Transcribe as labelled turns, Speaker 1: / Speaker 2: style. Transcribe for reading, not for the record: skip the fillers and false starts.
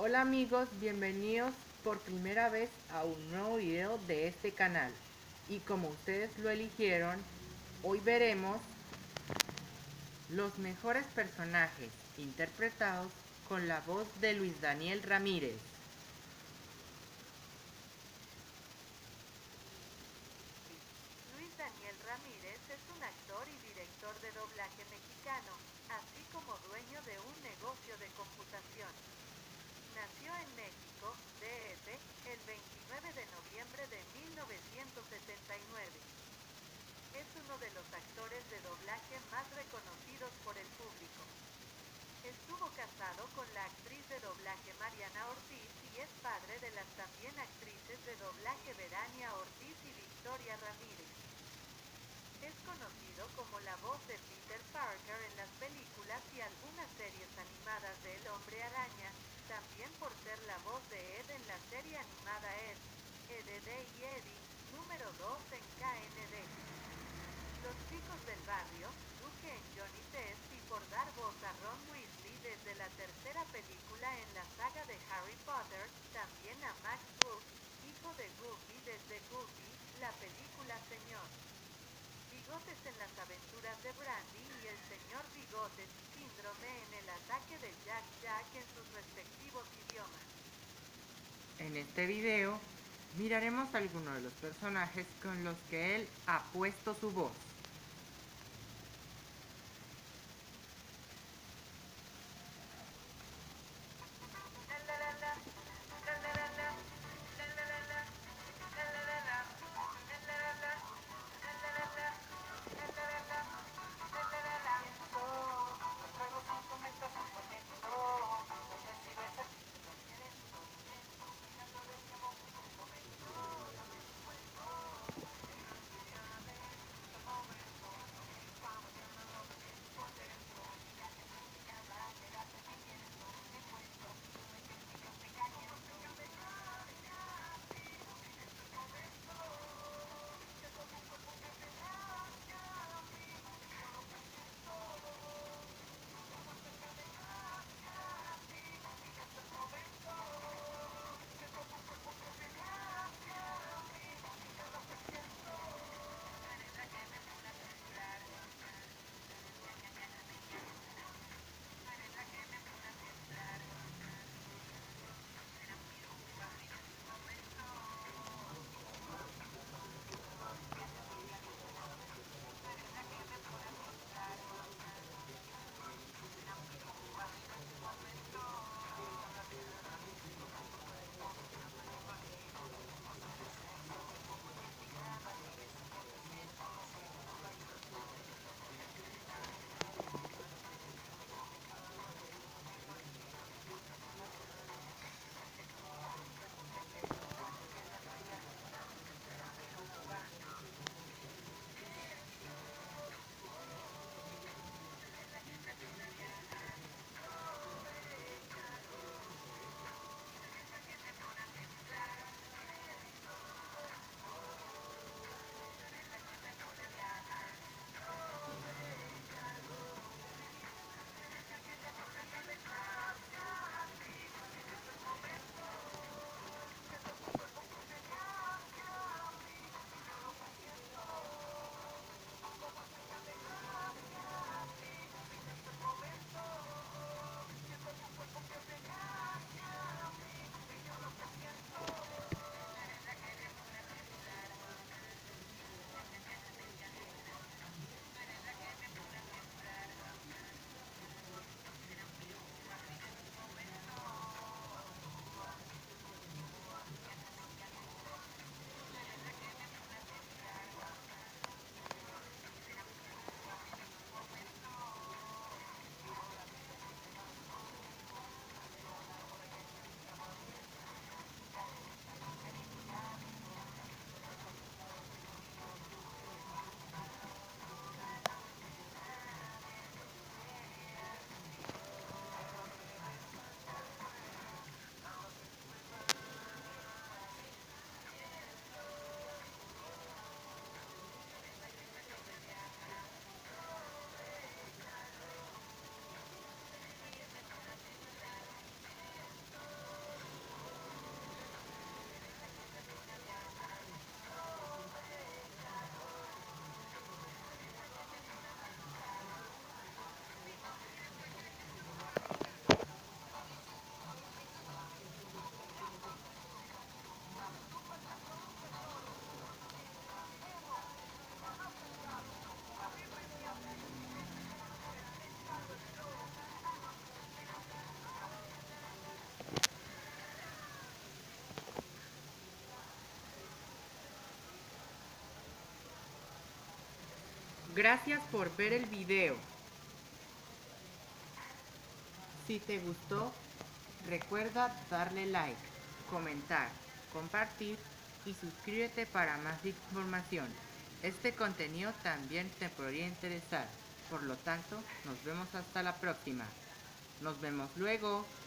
Speaker 1: Hola amigos, bienvenidos por primera vez a un nuevo video de este canal. Y como ustedes lo eligieron, hoy veremos los mejores personajes interpretados con la voz de Luis Daniel Ramírez.
Speaker 2: Luis Daniel Ramírez es un actor y director de doblaje mexicano, así como dueño de un negocio de computación. Nació en México, DF, el 29 de noviembre de 1979. Es uno de los actores de doblaje más reconocidos por el público. Estuvo casado con la actriz de doblaje Mariana Ortiz y es padre de las también actrices de doblaje Verania Ortiz y Victoria Ramírez. Es conocido como la voz de Peter Parker en las películas y algunas series animadas de El Hombre Araña, también por ser la voz de Ed en la serie animada Ed, Edd y Eddie, número 2 en KND. Los chicos del barrio, Duque en Johnny Test y por dar voz a Ron Weasley desde la tercera película en la saga de Harry Potter, también a Max Brooks, hijo de Goofy desde Goofy, la película Señor Bigotes en las aventuras de Brandy y el señor Bigotes y Síndrome en el ataque de Jack Jack en sus respectivos idiomas.
Speaker 1: En este video miraremos algunos de los personajes con los que él ha puesto su voz. Gracias por ver el video. Si te gustó, recuerda darle like, comentar, compartir y suscríbete para más información. Este contenido también te podría interesar. Por lo tanto, nos vemos hasta la próxima. Nos vemos luego.